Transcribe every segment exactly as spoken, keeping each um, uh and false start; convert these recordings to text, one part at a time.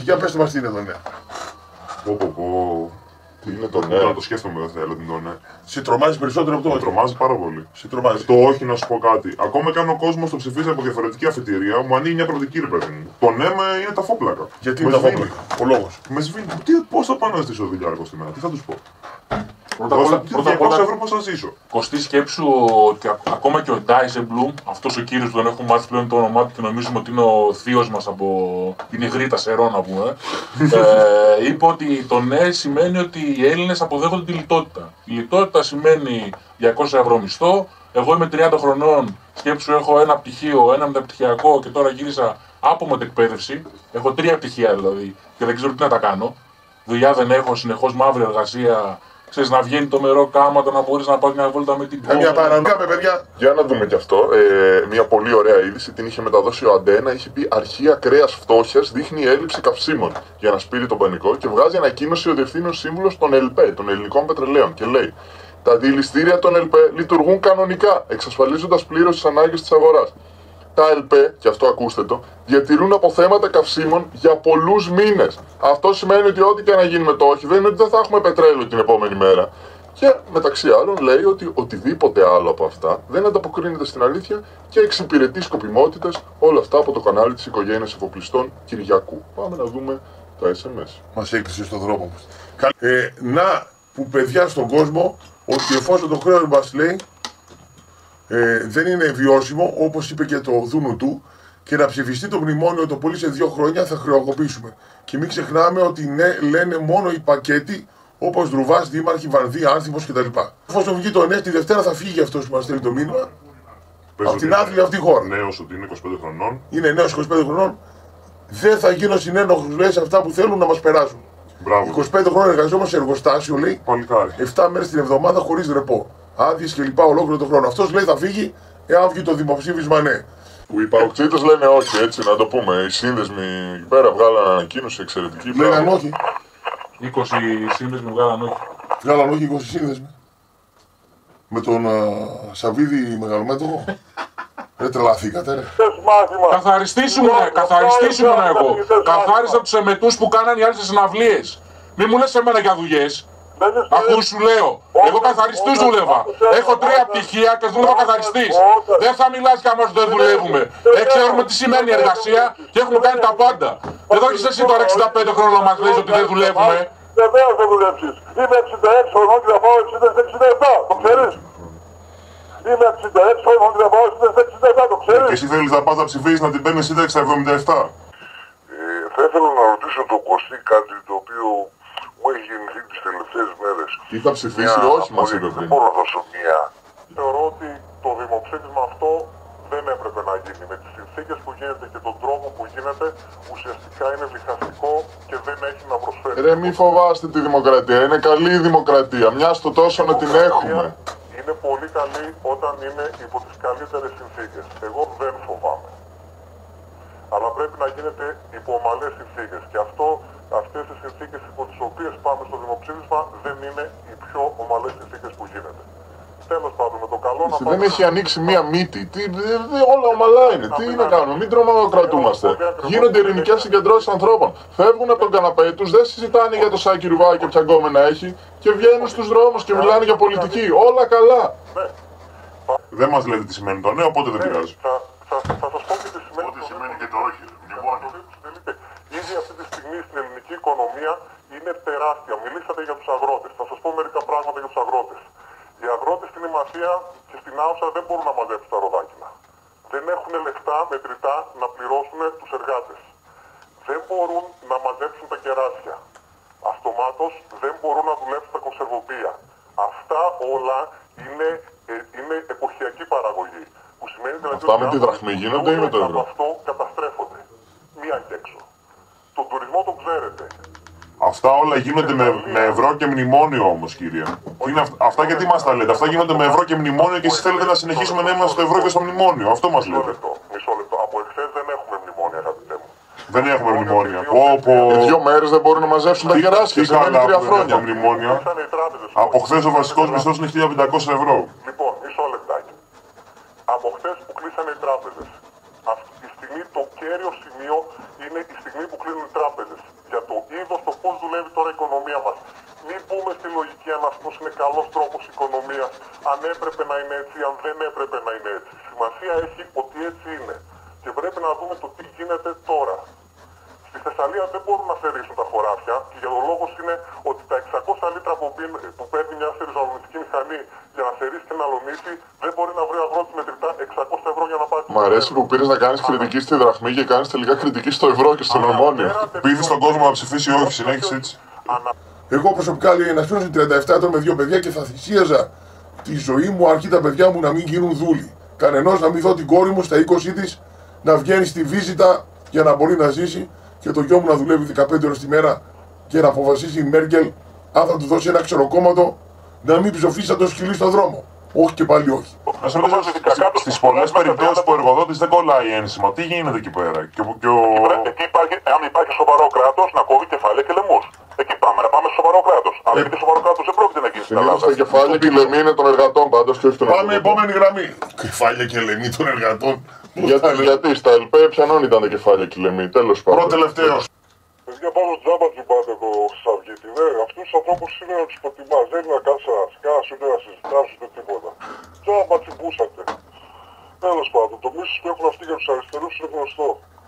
Όχι, για πέστε μας τι είναι το νέο. Πω πω πω. Τι είναι το νέο, να το σκέφτομαι δεν θέλω την το νέο. Σε τρομάζει περισσότερο από το Με όχι. τρομάζει πάρα πολύ. Σε τρομάζει. Το όχι να σου πω κάτι. Ακόμα και αν ο κόσμος το ψηφίσει από διαφορετική αφετηρία, μου ανοίγει μια προοπτική ρε παιδί μου. Το ναι με είναι τα φόπλακα. Γιατί με είναι τα σβήνει. φόπλακα. Ο λόγος. Με σβήνει. Τι, πώς θα πάω να ζήσω δουλειά στη μέρα, τι θα τους πω. Πρώτα απ' όλα, πρώτα απ' διακόσια όλα, ευρώ πώς θα ζήσω. κοστί σκέψου ότι α- ακόμα και ο Ντάιζεμπλουμ, αυτός ο κύριος που τον έχουμε μάθει πλέον το όνομά του και νομίζουμε ότι είναι ο θείος μας από την Ιγρήτα Σερό να πούμε, ε, είπε ότι το ναι σημαίνει ότι οι Έλληνες αποδέχονται τη λιτότητα. Η λιτότητα σημαίνει διακόσια ευρώ μισθό, εγώ είμαι τριάντα χρονών, σκέψου έχω ένα πτυχίο, ένα μεταπτυχιακό και τώρα γύρισα από μετεκπαίδευση, έχω τρία πτυχία δηλαδή και δεν ξέρω τι να τα κάνω. Δουλειά δεν έχω, συνεχώς μαύρη εργασία. Ξέρεις, να βγαίνει το μερό κάματο, να μπορείς να πας μια βόλτα με την Καμιά παρανοία με παιδιά. Για να δούμε κι αυτό. Ε, μια πολύ ωραία είδηση την είχε μεταδώσει ο Αντένα. Είχε πει αρχεία κρέας φτώχειας δείχνει έλλειψη καυσίμων για να σπείρει τον πανικό και βγάζει ανακοίνωση ο διευθύνων σύμβουλος των ΕΛΠΕ, των Ελληνικών Πετρελαίων. Και λέει: τα αντιληστήρια των ΕΛΠΕ λειτουργούν κανονικά, εξασφαλίζοντας πλήρως τις ανάγκες της αγοράς. Τα ΕΛΠΕ, και αυτό ακούστε το, διατηρούν αποθέματα καυσίμων για πολλούς μήνες. Αυτό σημαίνει ότι ό,τι και να γίνει με το όχι, δεν είναι ότι δεν θα έχουμε πετρέλαιο την επόμενη μέρα. Και μεταξύ άλλων λέει ότι οτιδήποτε άλλο από αυτά δεν ανταποκρίνεται στην αλήθεια και εξυπηρετεί σκοπιμότητες, όλα αυτά από το κανάλι της οικογένειας εφοπλιστών Κυριακού. Πάμε να δούμε τα ες εμ ες. Μας έκλεισε στον δρόμο μας. Ε, να που παιδιά στον κόσμο ότι εφόσον το χρέος μας λέει ε, δεν είναι βιώσιμο, όπως είπε και το Δούνου του, και να ψηφιστεί το μνημόνιο το πολύ σε δύο χρόνια θα χρεοκοπήσουμε. Και μην ξεχνάμε ότι ναι, λένε μόνο οι πακέτοι όπως Δρουβάς, Δήμαρχοι, Βαρδί, Άνθιμος κτλ. Εφόσον βγει το ναι, τη Δευτέρα θα φύγει αυτός που μας στέλνει το μήνυμα από την άθλια αυτή χώρα. Νέος ότι είναι είκοσι πέντε χρονών. Είναι νέος είκοσι πέντε χρονών, δεν θα γίνω συνένοχος λέει σε αυτά που θέλουν να μας περάσουν. Μπράβο. είκοσι πέντε χρόνια εργαζόμαστε σε εργοστάσιο, λέει, Παλικάρι. επτά μέρες την εβδομάδα χωρίς ρεπό. Άδειες και λοιπά ολόκληρο τον χρόνο. Αυτός λέει θα φύγει εάν βγει το δημοψήφισμα ναι. Που οι παοξίτες λένε όχι, έτσι να το πούμε. Οι σύνδεσμοι εκεί πέρα βγάλαν ανακοίνωση εξαιρετική. Λέγαν όχι. είκοσι σύνδεσμοι βγάλαν όχι. Βγάλαν όχι είκοσι σύνδεσμοι. Με τον α, Σαββίδη μεγαλομέτωχο. Ρε τρελαθήκατε ρε. Καθαριστήσου μου, ναι, καθαριστήσου μου, ναι, εγώ. Καθάρισα τους εμετούς που κάναν οι άλλες τις συναυλίες. Μη μου λες εμένα για δουλειές. Ακού σου λέω, εγώ καθαριστής δούλευα. Έχω τρία πτυχία και δούλευα καθαριστής. Δεν θα μιλάς για μας δεν δουλεύουμε. Δεν ξέρουμε τι σημαίνει εργασία και έχουμε κάνει τα πάντα. Εδώ έχεις εσύ τώρα εξήντα πέντε χρόνια να μας λες ότι δεν δουλεύουμε. Βεβαίως δεν δουλέψεις. Είμαι εξήντα έξι χρονών και θα πάω εξήντα εξήντα επτά, το ξέρεις. Είμαι εξήντα έξι χρονών και θα πάω εξήντα επτά, το ξέρεις. Και εσύ θέλεις να πας να ψηφίσεις να την παίρνεις σύνταξη στα εβδομήντα επτά. Θα ήθελα να ρωτήσω τον Κωστή κάτι το οποίο μου έχει γεννηθεί τις τελευταίες μέρες. Τι θα ψηφίσει, όχι μας είπε Δεν πριν. μπορώ να δώσω μία. Θεωρώ ότι το δημοψήφισμα αυτό δεν έπρεπε να γίνει. Με τις συνθήκες που γίνεται και τον τρόπο που γίνεται, ουσιαστικά είναι διχαστικό και δεν έχει να προσφέρει. Ρε μη φοβάστε τη δημοκρατία, είναι καλή η δημοκρατία, μιας το τόσο να την έχουμε. Είναι πολύ καλή όταν είναι υπό τις καλύτερες συνθήκες. Εγώ δεν φοβάμαι. Αλλά πρέπει να γίνεται υπό ομαλές συνθήκες. Και αυτό, αυτές οι συνθήκες υπό τις οποίες πάμε στο δημοψήφισμα δεν είναι οι πιο ομαλές συνθήκες που γίνεται. Τέλος πάντων, με το καλό να Δεν πάμε... έχει ανοίξει μία μύτη. Τι, δε, δε, όλα ομαλά είναι. Τι να κάνουμε, μην τρομοκρατούμαστε. Γίνονται ειρηνικές συγκεντρώσεις ανθρώπων. Φεύγουν από τον καναπέ τους, δεν συζητάνε για το Σάκη Ρουβά και ποια γκόμενα έχει και βγαίνουν στους δρόμους και μιλάνε για πολιτική. Όλα καλά. Ναι. Δεν μας λέτε τι σημαίνει το νέο, οπότε δεν πειράζει. Θα, θα, θα σας πω και τι σημαίνει Ό,τι το σημαίνει και το όχι. Ήδη αυτή τη στιγμή στην ελληνική οικονομία είναι τεράστια. Μιλήσατε για τους αγρότες. Θα σας πω μερικά πράγματα για τους αγρότες. Οι αγρότες στην Ημασία και στην Άουσα δεν μπορούν να μαζέψουν τα ροδάκινα. Δεν έχουν λεφτά μετρητά να πληρώσουν τους εργάτες. Δεν μπορούν να μαζέψουν τα κεράσια. Αυτομάτως δεν μπορούν να δουλέψουν τα κονσερβοπία. Αυτά όλα είναι, ε, είναι εποχιακή παραγωγή. Που σημαίνει δηλαδή Αυτά με ότι τη δραχμή γίνονται ή με το ευρώ? από αυτό καταστρέφονται. Μία και έξω. Τον τουρισμό τον ξέρετε. Αυτά όλα γίνονται με, με ευρώ και μνημόνιο όμως, κύριε. Τι είναι αυ- αυτά γιατί μας τα λέτε? Αυτά γίνονται με ευρώ και μνημόνιο και εσείς θέλετε να συνεχίσουμε να είμαστε στο ευρώ και στο μνημόνιο. Αυτό μας Μισό λέτε. λεπτό. Μισό λεπτό. Από εχθές δεν έχουμε μνημόνια, αγαπητέ μου. Δεν έχουμε μνημόνια. Πω, πω. Δύο μέρες δεν μπορούν να μαζέψουν τα κεράσια. Τι Σε μένει καλά τρία που δεν έχουμε χρόνια. μνημόνια. Κλείσανε οι τράπεζες. Από χθες ο βασικός μισθός είναι χίλια πεντακόσια ευρώ. Λοιπόν, μισό λεπτάκι. Από χθες που κλείσανε οι τράπεζες, αυτή τη στιγμή το κέριο σημείο είναι η στιγμή που κλείνουν οι τράπεζες. Για το είδος το πώς δουλεύει τώρα η οικονομία μας. Μην πούμε στη λογική αν αυτός είναι καλός τρόπος οικονομίας, αν έπρεπε να είναι έτσι, αν δεν έπρεπε να είναι έτσι. Σημασία έχει ότι έτσι είναι. Και πρέπει να δούμε το τι γίνεται τώρα. Στη Θεσσαλία δεν μπορούν να σερίσουν τα χωράφια και για τον λόγο είναι ότι τα εξακόσια λίτρα που, πίν, που παίρνει μια σεριζοαλωνιστική μηχανή για να σερίσει και να αλωνίσει δεν μπορεί να βρει αγρότη μετρητά εξακόσια ευρώ για να πάρει. Μ' αρέσει που πήρες να κάνεις κριτική στη δραχμή και κάνεις τελικά κριτική στο ευρώ και στο μνημόνιο. Πείθεις τον κόσμο να ψηφίσει όχι, συνέχισε έτσι. Εγώ προσωπικά λέει ένα φίλο τριάντα επτά ετών με δύο παιδιά και θα θυσίαζα τη ζωή μου αρκεί τα παιδιά μου να μην γίνουν δούλοι. Κανενός να μην δω την κόρη μου στα είκοσι της να βγαίνει στη βίζητα για να μπορεί να ζήσει και το γιο μου να δουλεύει δεκαπέντε ώρες τη μέρα και να αποφασίσει η Μέρκελ αν θα του δώσει ένα ξεροκόμματο να μην ψοφήσει σαν το σκυλί στον δρόμο. Όχι και πάλι όχι. Να σε ρωτήσω, στις πολλές περιπτώσεις που ο εργοδότης δεν κολλάει ένσημα, τι γίνεται εκεί πέρα? Και, και ο... Εκεί υπάρχει, αν υπάρχει σοβαρό κράτος, να κόβει κεφάλαια και λαιμούς. Εκεί πάμε, να πάμε στο σοβαρό κράτος. Αν δεν είναι σοβαρό κράτος, δεν πρόκειται να γίνει στην Ελλάδα. Συνήθως τα κεφάλια και η λαιμή είναι των εργατών πάντως και όχι των Πάμε επόμενη γραμμή. Κεφάλια και λαιμή των εργατών. Γιατί, γιατί στα ΕΛΠΕ ποιανών ήταν τα κεφάλια και η λαιμή, τέλος πάντων. Πρώτο-τελευταίος. Παιδιά, πάνω τζάμπα τσιμπάτε το Χρυσαυγίτη. Ναι, αυτούς τους ανθρώπους είναι να τους προτιμάς. Δεν είναι να κάτσεις να σκάς, ούτε να συζητάς, ούτε τίποτα. Τζάμπα τσιμπούσατε. Τέλος πάντων, το μίσος που έχουν αυτοί για τους αριστερούς είναι γνωστό.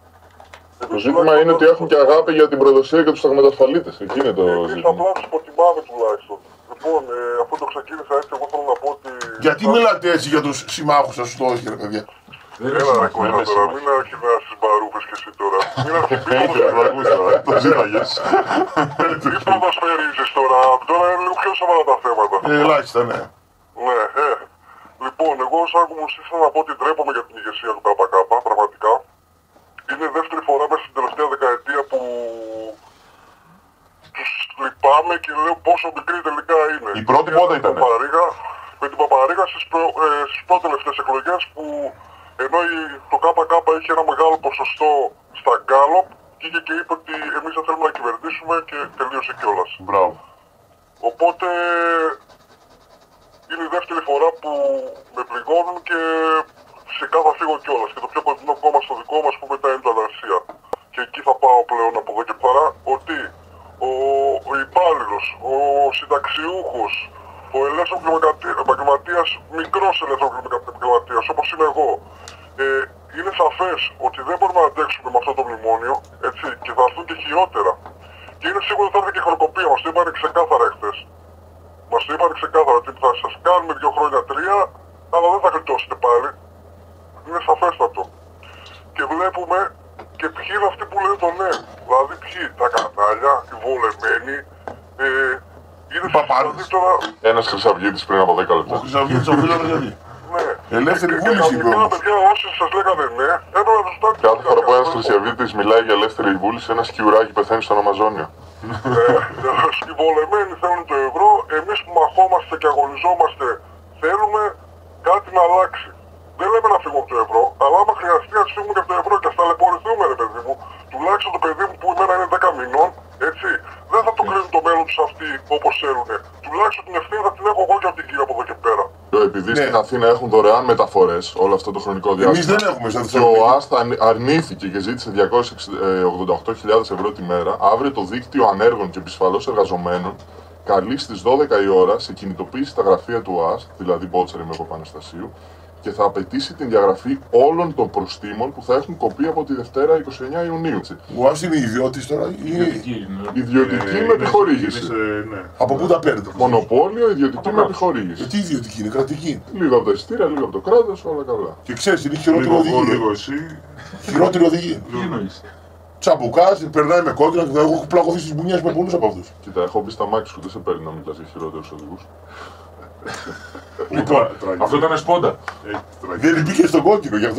Το ζήτημα είναι ότι έχουν και αγάπη για την προδοσία και τους σταγματασφαλίτες. Εκεί είναι το Εμείς ζήτημα. απλά τους προτιμάμε τουλάχιστον. Λοιπόν, ε, αφού το ξεκίνησα έτσι, εγώ θέλω να πω ότι... Γιατί μιλάτε έτσι για τους συμμάχους σας στο όχι ρε παιδιά? Έλα ρε κοντά τώρα, μην αρχιδάσεις μπαρούπες και εσύ τώρα. Μην αρχιδάσεις, το ζήταγες. Μην ποδοσφαιρίζεις τώρα, τώρα είναι λίγο πιο σοβαρά τα θέματα. Ε, ελάχιστα, ναι. Ναι, ε. Λοιπόν, εγώ σαν κομμουνιστής θέλω να πω ότι ντρέπομαι για την ηγεσία του ΚΚ, πραγματικά. Είναι δεύτερη φορά μέσα στην τελευταία δεκαετία που τους λυπάμαι και λέω πόσο μικρή τελικά είναι. Η πρώτη πότε ήτανε? Με την Παπαρίγα στις, προ, ε, στις πρώτες τελευταίες εκλογές που ενώ η, το ΚΚ είχε ένα μεγάλο ποσοστό στα γκάλοπ βγήκε και είπε ότι εμείς δεν θέλουμε να κυβερνήσουμε και τελείωσε κιόλας. Μπράβο. Οπότε είναι η δεύτερη φορά που με πληγώνουν και φυσικά θα φύγω κιόλας. Και το πιο κοντινό κόμμα στο δικό μας που μετά είναι το Αναρσία. Και εκεί θα πάω πλέον από εδώ και πέρα ότι ο, ο υπάλληλος, ο συνταξιούχος, ο ελεύθερος επαγγελματίας, μικρός ελεύθερος επαγγελματίας όπως είμαι εγώ, ε, είναι σαφές ότι δεν μπορούμε να αντέξουμε με αυτό το μνημόνιο, έτσι, και θα έρθουν και χειρότερα. Και είναι σίγουρο ότι θα έρθει και η χρονοκοπία, μας το είπανε ξεκάθαρα εχθές. Μας το είπανε ξεκάθαρα ότι θα σας κάνουμε δύο χρόνια τρία, αλλά δεν θα γλιτώσετε πάλι. Είναι σαφέστατο. Και βλέπουμε και ποιοι είναι αυτοί που λένε το ναι. Δηλαδή ποιοι, τα κανάλια, οι βολεμένοι, ε, είναι Παπάδες. τώρα... Ένας Χρυσαυγίτης πριν από δέκα λεπτά. Ο Χρυσαυγίτης ο φίλος γιατί? Ναι. Ελεύθερη Και βούληση είπε κανονικά, όμως. παιδιά, όσοι σας λέγανε ναι, έπρεπε να τους τάξετε. Κάθε φορά που ένας Χρυσαυγίτης μιλάει για ελεύθερη βούληση, ένα σκιουράκι πεθαίνει στον Αμαζόνιο. Οι βολεμένοι θέλουν το ευρώ, εμείς που μαχόμαστε και αγωνιζόμαστε θέλουμε κάτι να αλλάξει. Δεν λέμε να φύγουμε από το ευρώ, αλλά άμα χρειαστεί να φύγουμε και από το ευρώ και ας ταλαιπωρηθούμε ρε παιδί μου, τουλάχιστον το παιδί μου που εμένα είναι δέκα μηνών, έτσι, δεν θα το κρίνουν το μέλλον τους αυτοί όπως θέλουν. Τουλάχιστον την ευθύνη θα την έχω εγώ και από την κύριο από εδώ και πέρα. Επειδή Ναι. στην Αθήνα έχουν δωρεάν μεταφορές όλο αυτό το χρονικό Εμείς διάστημα. δεν έχουμε σαν Και ο Θεσσαλονίκη. ΑΣΤ αρνήθηκε και ζήτησε διακόσιες ογδόντα οκτώ χιλιάδες ευρώ τη μέρα. Αύριο το δίκτυο ανέργων και επισφαλώς εργαζομένων καλεί στις δώδεκα η ώρα σε κινητοποίηση τα γραφεία του ΑΣΤ, δηλαδή Μπότσαρη με Παπαναστασίου, και θα απαιτήσει την διαγραφή όλων των προστίμων που θα έχουν κοπεί από τη Δευτέρα είκοσι εννέα Ιουνίου. Ο Άς είναι ιδιώτης τώρα ή Ιδιωτική με επιχορήγηση. Ναι. από πού τα παίρνετε? Μονοπόλιο, ιδιωτική με επιχορήγηση. Ε, τι ιδιωτική είναι, κρατική. Λίγο από τα εισιτήρια, λίγο από το κράτος, όλα καλά. Και ξέρεις, είναι χειρότερη Λίγο εγώ, οδηγία. λίγο εσύ. Χειρότερη οδηγία. Τι εννοείς? Τσαμπουκάς, περνάει με κόκκινα και εγώ έχω πλακωθεί στις μπουνιές με πολλούς από αυτούς. Κοίτα, έχω μπει στα μάξι σου, δεν σε παίρνει να μιλάς για χειρότερους οδηγούς. Λοιπόν, Αυτό ήταν σπόντα. δεν μπήκε στον κόκκινο γι' αυτό.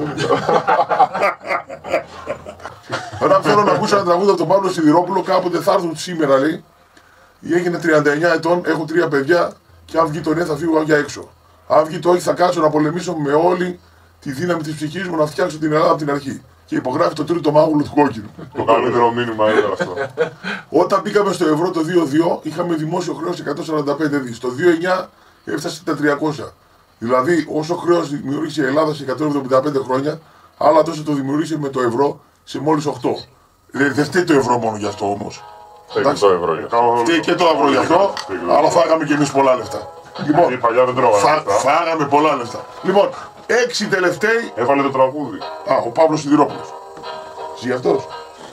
Τώρα θέλω να ακούσω ένα τραγούδι από τον Παύλο Σιδηρόπουλο. Κάποτε θα έρθουν σήμερα, λέει. Έγινε τριάντα εννέα ετών, έχω τρία παιδιά και αν βγει το ναι θα φύγω για έξω. Αν βγει το όχι θα κάτσω να πολεμήσω με όλη τη δύναμη της ψυχής μου να φτιάξω την Ελλάδα από την αρχή. Και υπογράφει το τρίτο μάγουλο του κόκκινου. Το καλύτερο μήνυμα είναι αυτό. Όταν μπήκαμε στο ευρώ το δύο δύο είχαμε δημόσιο χρέος εκατόν σαράντα πέντε δις. Το δύο εννέα έφτασε τα τριακόσια. Δηλαδή όσο χρέος δημιούργησε η Ελλάδα σε εκατόν εβδομήντα πέντε χρόνια, άλλα τόσο το δημιούργησε με το ευρώ σε μόλις οκτώ. Δεν δε φταίει το ευρώ μόνο γι' αυτό όμως. Φταίει το ευρώ γι' αυτό. Φταίει και το ευρώ γι' αυτό, αλλά φάγαμε κι εμείς πολλά λεφτά. Λοιπόν, Η παλιά δεν τρώγανε φά, λεφτά. φάγαμε πολλά λεφτά. Λοιπόν, έξι τελευταίοι. Έβαλε το τραγούδι. Α, ο Παύλος Σιδηρόπουλος. Ζει αυτός.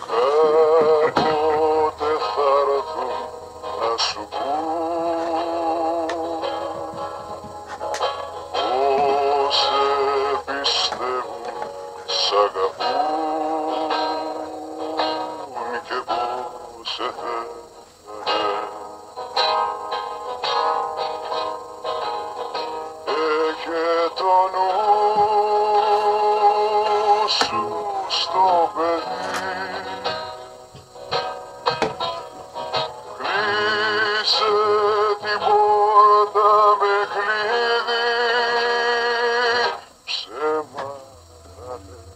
Κάποτε θα έρθω να σου πω πως σε πιστεύουν, σ' αγαπούν και πως σε θέλουν. Έχε το νου σου στο παιδί, κλείσε την πόρτα με κλειδί, ψέματα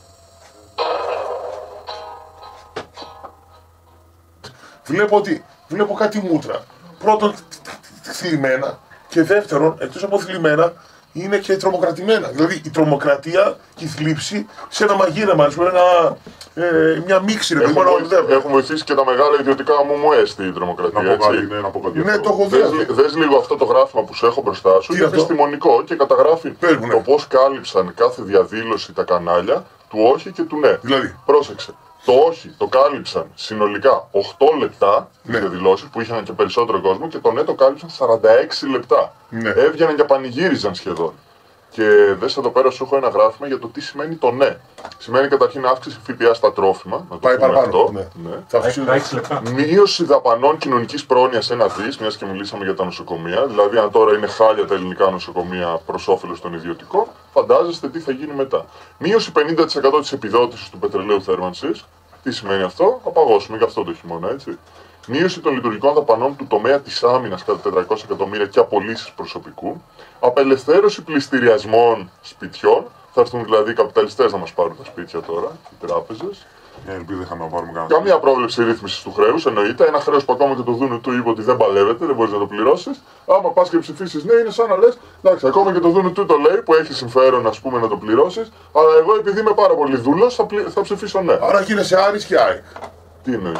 Βλέπω ότι βλέπω κάτι μούτρα. Πρώτον, θλιμμένα και δεύτερον, εκτός από θλιμμένα, είναι και τρομοκρατημένα. Δηλαδή η τρομοκρατία και η θλίψη σε ένα μαγείρεμα, ας πούμε, ένα, ε, μια μίξη. Ρε, Έχουν, ένα βοηθήσει, οδεύει. έχουν βοηθήσει και τα μεγάλα ιδιωτικά μου μου έστη η τρομοκρατία. Να πω κάτι, Έτσι. ναι, να πω κάτι. Ναι, αυτό. το έχω δει. Δες, λι- δες λίγο αυτό το γράφημα που σου έχω μπροστά σου. Τι Είναι αυτό? επιστημονικό και καταγράφει Πες μου, ναι. το πώς κάλυψαν κάθε διαδήλωση τα κανάλια του όχι και του ναι. Δηλαδή. Πρόσεξε. Το όχι το κάλυψαν συνολικά οκτώ λεπτά τις Ναι. διαδηλώσεις που είχαν και περισσότερο κόσμο και το ναι το κάλυψαν σαράντα έξι λεπτά. Ναι. Έβγαιναν και πανηγύριζαν σχεδόν. Και δες εδώ πέρα σου έχω ένα γράφημα για το τι σημαίνει το ναι. Σημαίνει καταρχήν αύξηση ΦΠΑ στα τρόφιμα. Να το Πάει πούμε παραπάνω. αυτό. Ναι. Ναι. Θα Τα αυξήσουμε. έξι λεπτά. Μείωση δαπανών κοινωνικής πρόνοιας ένα δις, μιας και μιλήσαμε για τα νοσοκομεία. Δηλαδή, αν τώρα είναι χάλια τα ελληνικά νοσοκομεία προς όφελος των ιδιωτικών, φαντάζεστε τι θα γίνει μετά. Μείωση πενήντα τοις εκατό της επιδότησης του πετρελαίου θέρμανσης. Τι σημαίνει αυτό? Θα παγώσουμε και αυτό το χειμώνα, έτσι. Μείωση των λειτουργικών δαπανών του τομέα της άμυνας κατά τετρακόσια εκατομμύρια και απολύσεις προσωπικού. Απελευθέρωση πληστηριασμών σπιτιών. Θα έρθουν δηλαδή οι καπιταλιστές να μας πάρουν τα σπίτια τώρα, οι τράπεζες. Μια ελπίδα είχαμε να πάρουμε κανένα. Καμία πρόβλεψη ρύθμιση του χρέου, εννοείται. Ένα χρέο που ακόμα και το Δούνου του είπε ότι δεν παλεύεται, δεν μπορεί να το πληρώσει. Άμα πα και ψηφίσει, ναι, είναι σαν να λε: εντάξει, ακόμα και το Δούνου του το λέει που έχει συμφέρον ας πούμε, να το πληρώσει. Αλλά εγώ επειδή είμαι πάρα πολύ δούλο, θα, πλη... θα ψηφίσω ναι. Άρα γίνεσαι Άρης και ΑΕΚ. Τι εννοεί?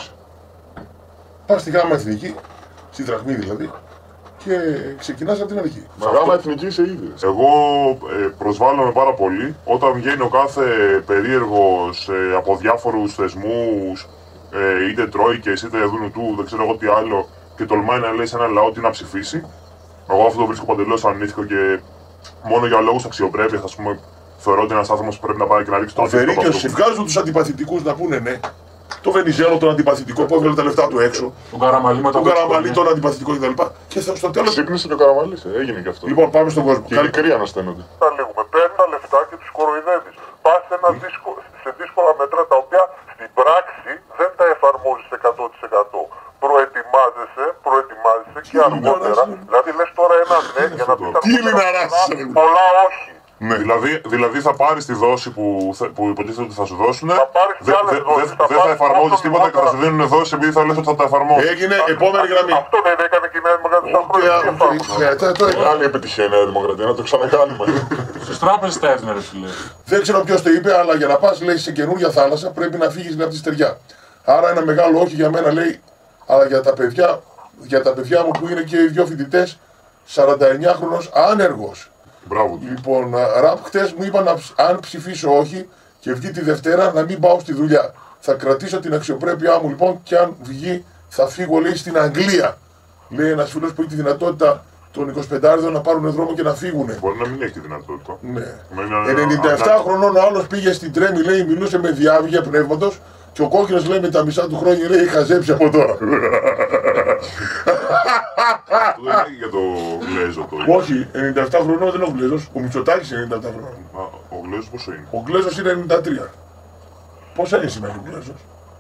Πας στη γάμα εθνική, στη δραχμή δηλαδή, και ξεκινάς από την αρχή. Μα γάμα εθνική είσαι ήδη. Εγώ ε, προσβάλλομαι πάρα πολύ όταν βγαίνει ο κάθε περίεργος ε, από διάφορους θεσμούς, ε, είτε τρόικες είτε δούνου του, δεν ξέρω εγώ τι άλλο, και τολμάει να λέει σε ένα λαό τι να ψηφίσει. Εγώ αυτό το βρίσκω παντελώς ανήθικο και μόνο για λόγους αξιοπρέπειας, ας πούμε, θεωρώ ότι ένας άνθρωπος πρέπει να πάει και να ρίξει το Ο αντίθετο από Βερίκιος αυτό. βγάζουν τους αντιπαθητικούς να πούνε ναι. Το Βενιζέλο τον αντιπαθητικό που έβγαλε τα λεφτά του έξω. Τον Καραμαλή μετά Τον από Καραμαλή τις τον αντιπαθητικό κτλ. Και θα- στο τέλος. Ξύπνησε και ο Καραμαλής, ε, έγινε και αυτό. Λοιπόν, πάμε στον κόσμο. Και οι μικροί ανασταίνονται. τα λέγουμε. Παίρνει τα λεφτά και τους κοροϊδεύεις. Πας σε, ένα δύσκο- σε δύσκολα μέτρα τα οποία στην πράξη δεν τα εφαρμόζεις εκατό τοις εκατό. Προετοιμάζεσαι, προετοιμάζεσαι και αργότερα. λιναράς, Δηλαδή λες τώρα ένα ναι για να πεις Τι λιναράς, αργότερα ρε. πολλά όχι. Ναι. Δηλαδή, δηλαδή θα πάρει τη δόση που, θε- που υποτίθεται ότι θα σου δώσουν, Θα πάρεις δεν άλλες δε, δόσεις, δε- θα δεν θα πάρεις εφαρμόζεις όσο τίποτα και θα σου λιγότερα. δίνουν δόση επειδή θα λες ότι θα τα εφαρμόζεις. Έγινε επόμενη γραμμή. Αυτό δεν έκανε και η Νέα Δημοκρατία σαν Και, χρόνια. Τι α, εφάρμοσε. ναι, το- το- Μεγάλη επιτυχία η Νέα Δημοκρατία, να το ξανακάνουμε. Στις τράπεζες τα έδινε ρε φίλε. Δεν ξέρω ποιος το είπε, αλλά για να πας λέει σε καινούργια θάλασσα πρέπει να φύγεις από τη στεριά. Άρα ένα μεγάλο όχι για μένα λέει, αλλά για τα παιδιά, για τα παιδιά μου που είναι και οι δυο φοιτητές, σαράντα εννιά χρονός άνεργος. Μπράβο του. Λοιπόν, ραπ χτες μου είπαν να ψ- αν ψηφίσω όχι και βγει τη Δευτέρα να μην πάω στη δουλειά. Θα κρατήσω την αξιοπρέπειά μου λοιπόν και αν βγει θα φύγω λέει στην Αγγλία. Λέει ένας φίλος που έχει τη δυνατότητα των εικοσιπεντάριδων να πάρουν δρόμο και να φύγουνε. Μπορεί να μην έχει τη δυνατότητα. Ναι. Μα είναι- ενενήντα επτά ανά- χρονών ο άλλος πήγε στην Τρέμη, λέει, μιλούσε με διάβγεια πνεύματος και ο κόκκινος λέει με τα μισά του χρόνια λέει είχα ζέψει από τώρα. Αυτό δεν είναι για το Γλέζο το. Όχι, ενενήντα επτά χρονών δεν είναι ο Γκλέζος, ο Μητσοτάκης είναι ενενήντα επτά χρονών. Α, ο Γλέζος πόσο είναι. Ο Γκλέζος είναι ενενήντα τρία. Πόσα είναι σήμερα ο Γκλέζος?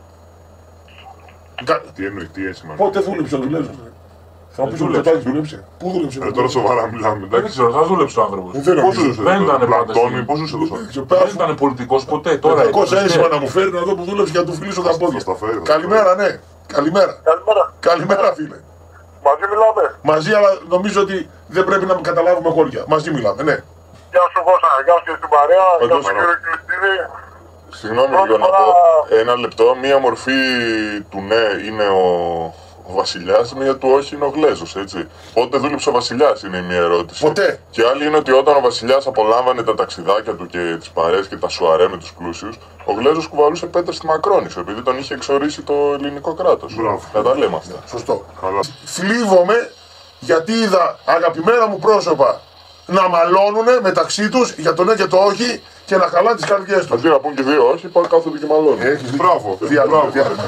Κα- Τι εννοεί, τι έτσι μάλλον. Πότε δούλεψε ο Γκλέζος? ρε? Θα μου πεις ο δούλεψε. Μητσοτάκης δούλεψε. Πού δούλεψε? Ε, τώρα σοβαρά μιλάμε, Δεν εντάξει. ξέρω, θα δούλεψε ο άνθρωπος. Δεν Πώς νομίζω. ζούσε Δεν εδώ, ήταν πάντα Πλατώνη, στην- πώς ζούσε εδώ. Δεν ήταν πολιτικός ποτέ, τώρα Κακός είναι. ένσημα να μου φέρει να δω που δούλεψε για να του φιλήσω τα πόδια. στα φέρει, θα στα Καλημέρα, ναι. Καλημέρα. Καλημέρα. Καλημέρα, φίλε. Μαζί μιλάμε. Μαζί, αλλά νομίζω ότι δεν πρέπει να καταλάβουμε χώρια. Μαζί μιλάμε, ναι. Γεια σου Κώστα, γεια σου και στην παρέα, γεια Παντός, σου κύριε Κλειστήρη. Συγγνώμη λίγο να πω ένα λεπτό. Μία μορφή του ναι είναι ο, ο βασιλιάς, μία του όχι είναι ο Γλέζος, έτσι. Πότε δούλεψε ο βασιλιάς είναι η μία ερώτηση. Ποτέ. Και άλλη είναι ότι όταν ο βασιλιάς απολάμβανε τα ταξιδάκια του και τις παρέες και τα σουαρέ με τους πλούσιους, ο Γλέζος κουβαλούσε πέτρες στη Μακρόνησο, επειδή τον είχε εξορίσει το ελληνικό κράτος. Μπράβο. Να τα λέμε αυτά. Σωστό. Καλά. Θλίβομαι γιατί είδα αγαπημένα μου πρόσωπα να μαλώνουνε μεταξύ τους για το ναι και το όχι και να χαλάνε τις καρδιές τους. Αντί να πούν και δύο όχι, πάνε κάθονται και μαλώνουν. Έχεις δίκιο. Μπράβο. Διάλογο, διάλογο.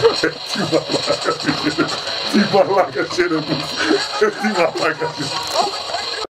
Τι μαλάκας είναι. Τι μαλάκας είναι. Τι μαλάκας είναι.